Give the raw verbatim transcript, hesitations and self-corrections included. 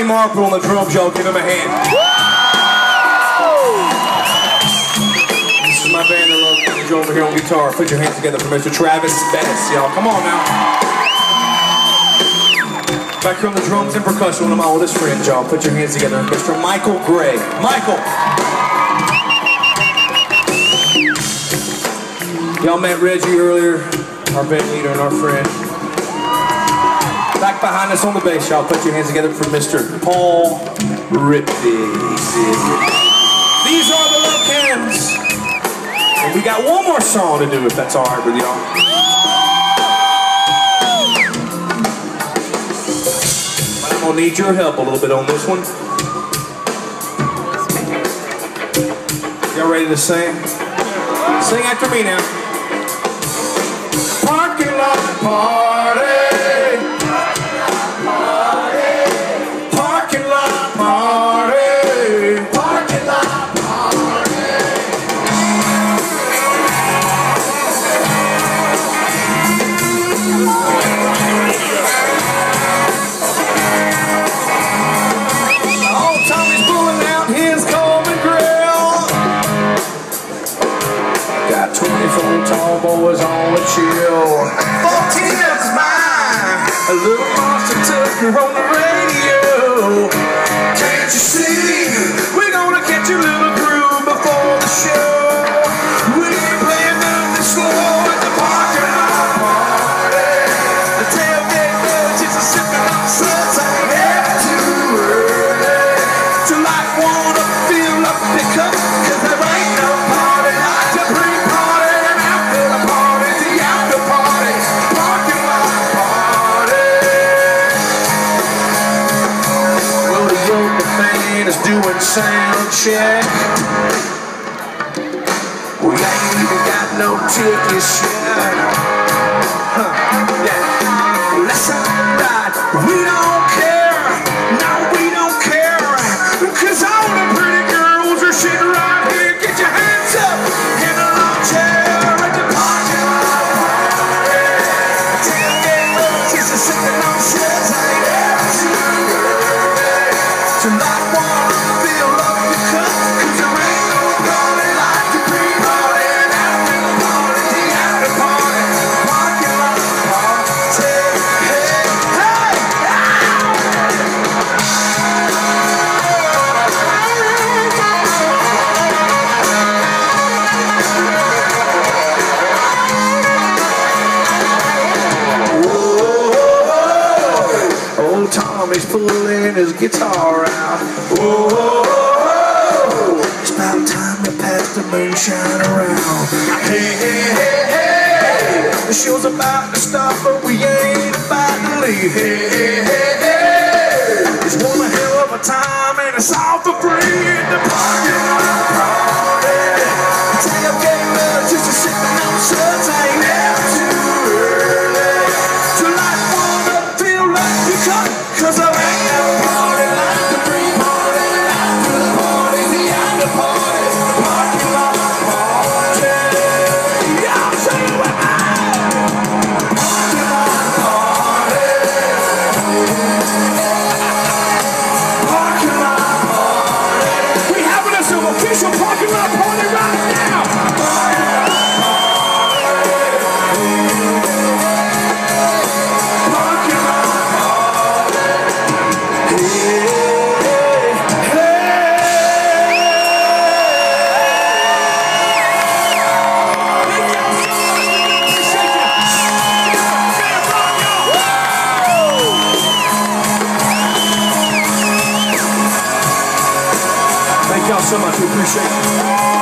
Marple on the drums, y'all. Give him a hand. This is my band that loves Kenny over here on guitar. Put your hands together for Mister Travis Bettis, y'all. Come on now. Back here on the drums and percussion, one of my oldest friends, y'all. Put your hands together. Mister Michael Gray. Michael! Y'all met Reggie earlier, our band leader and our friend. Back behind us on the bass, y'all. Put your hands together for Mister Paul Rippey. These are the Love Cannons. And we got one more song to do, if that's all right with y'all. I'm gonna need your help a little bit on this one. Y'all ready to sing? Sing after me now. Parking lot party. Parking lot party. Parking lot party. Old Tommy's pulling out his Coleman grill. Got twenty-four tall boys on the chill. fourteen is mine. A little monster took her on the radio. Can't you see? We're gonna catch a little groove before the show. We ain't playing nothing slow at the parking lot party. The tailgate budgets are sipping on suds. I ain't ever too early to like wanna fill up the cup, 'cause there ain't no party like the pre-party and after the party, the after party, parking lot party. Well, the yoga band is doing sound check. We ain't even got no tickets yet. Huh, yeah. Let's ride. We don't care. No, we don't care. 'Cause all the pretty girls are sitting right here. Get your hands up in a long chair at the parking lot party. Tailgate buddies are sipping on shots. I ain't ever too early to like wanna fill up the cup, 'cause there ain't no party like the pre-party and after the party, the after party, parking lot party. Hey, hey, Old Tommy's pulling his guitar out. Whoa, it's about time to pass the moonshine around. Hey, hey, hey, hey, the show's about to start, but we ain't about to leave. Hey, hey, hey, hey, it's one hell of a time and it's all for free in the parking lot party. Tailgate buddies are sitting on suds. I ain't never too early to like wanna feel like you cut, 'cause there ain't no party like the pre-party and after the party, the after party, the parking lot party. Y'all sing it with me. Parking lot party. Parking lot party. We having us an official parking lot party right now. Parking lot party. Parking lot party. Hey, hey. Thank y'all so much. We appreciate you. Man, rock, y'all. Thank y'all so much. We appreciate you.